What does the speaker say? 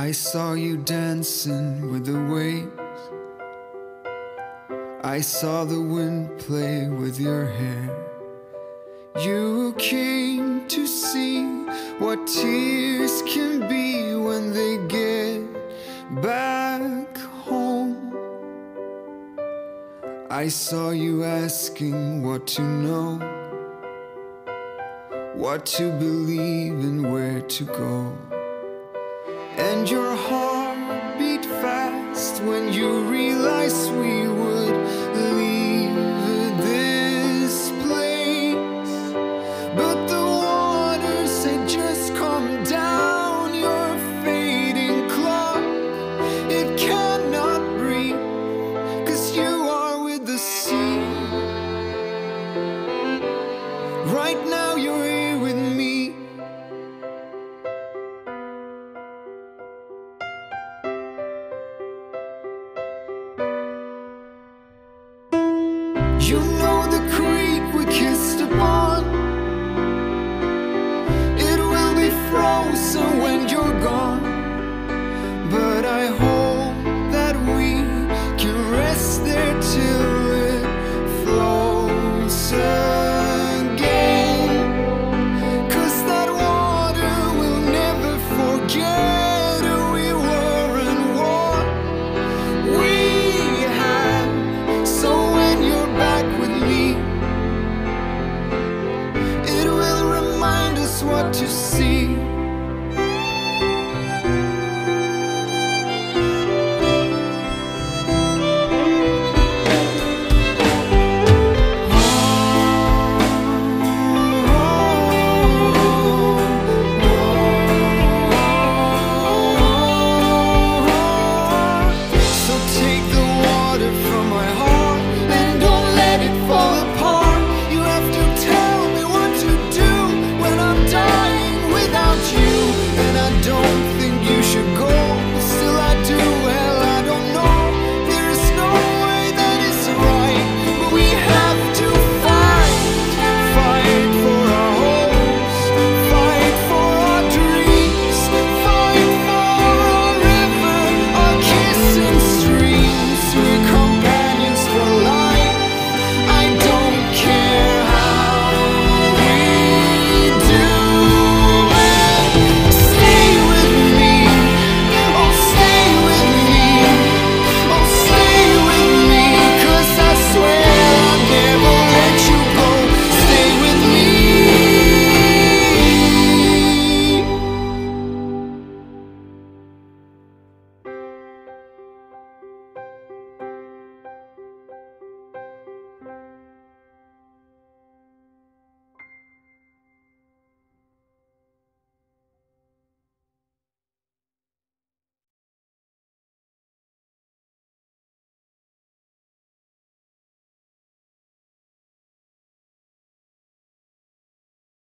I saw you dancing with the waves. I saw the wind play with your hair. You came to see what tears can be when they get back home. I saw you asking what to know, what to believe and where to go. And your heart beat fast when you realized we would leave this place. But the waters had just come down your fading clock. It cannot breathe, 'cause you are with the sea. Right now you're here with me. You know the creek we kissed upon, it will be frozen when you're gone. But I hope that we can rest there till it flows again. 'Cause that water will never forget who we were and what we had. So when you're back with me, it will remind us what to see.